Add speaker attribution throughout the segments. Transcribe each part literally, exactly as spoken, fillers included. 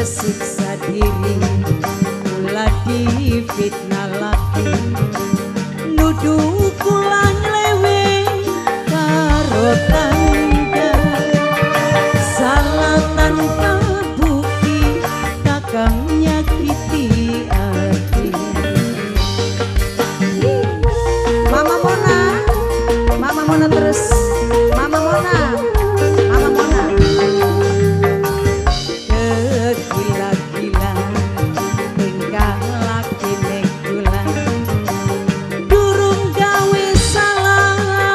Speaker 1: Tersiksa diri kula difitnah lagi, nuduh kula nglewe karo tangga, salah tanpa bukti kakang nyakiti hati. Mama Mona, Mama Mona terus, Mama Mona, Mama Mona. Gila-gila tingkah laki nek kula, durung gawe salah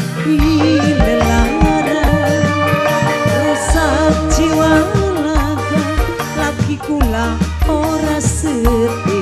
Speaker 1: dilelara, rusak jiwa laga, laki kula ora setia.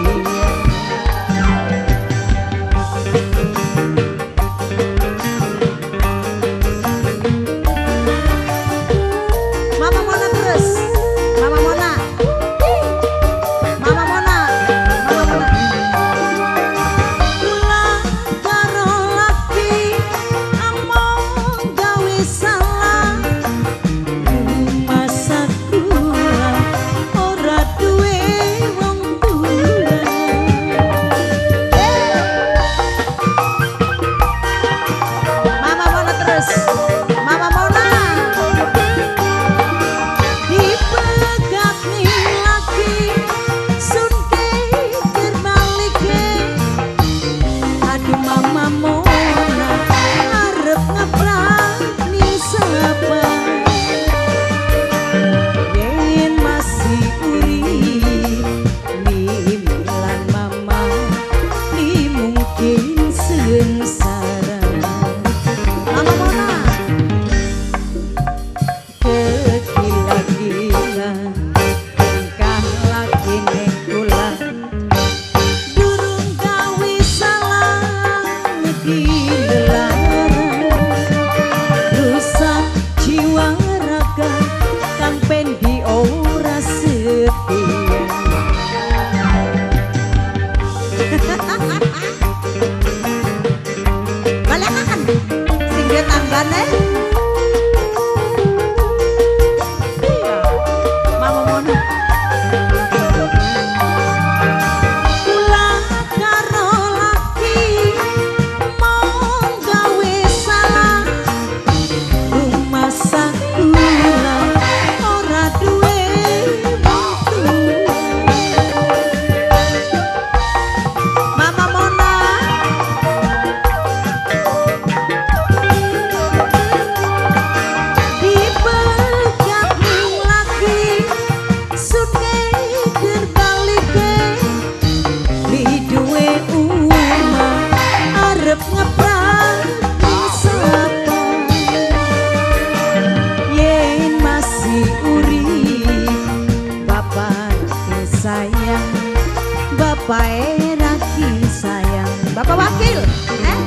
Speaker 1: Bapak Eraki sayang, Bapak Wakil, eh?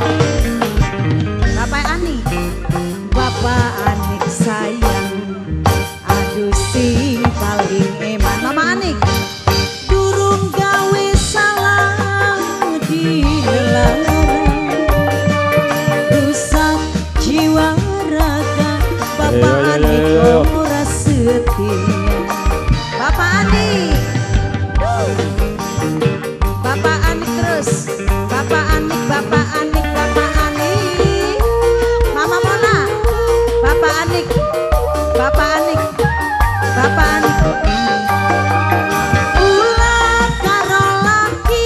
Speaker 1: Bapak Ani, Bapak Anik sayang, aduh sing paling eman. Mama Anik, durung gawe salah dilarang, rusak jiwa raga. Bapak Anik ora setia. Bapak Anik, Bapak Anik terus, Bapak Anik, Bapak Anik, Bapak Anik, Mama Mona, Bapak Anik, Bapak Anik, Bapak Anik. Ulah karo laki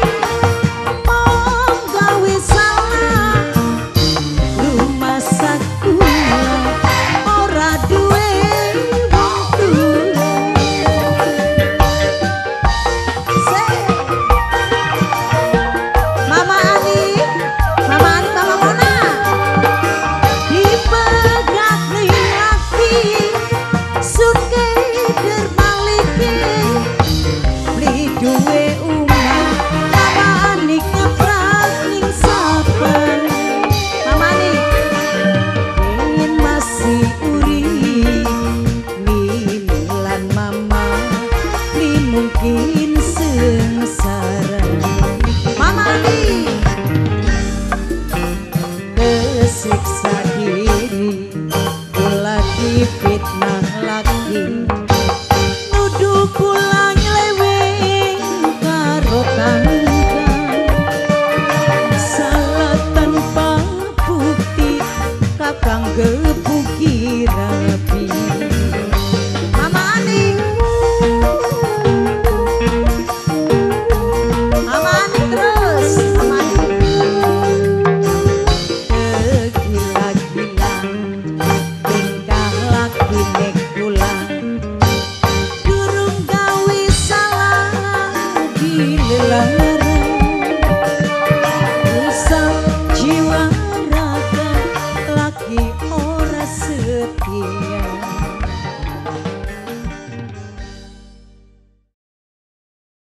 Speaker 1: mong gawe salah, rumah sakula ora duwe wong tuwa. Mama Ani, Mama Ani, Mama Mona, dipegat ning laki, sunke dermalike, beli duwe umah, Mama Ani nyeprak ning sabar. Mama Ani, ingin masih urip, milan mama, li mungkin sengsara. Mama Ani.